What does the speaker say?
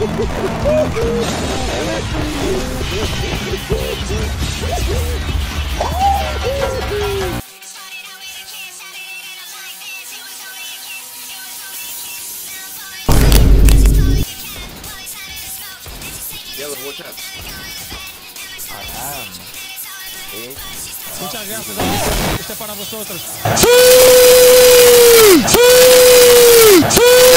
Yellow, watch out. Muchas gracias, este es para vosotros. ¡Sí! ¡Sí! ¡Sí!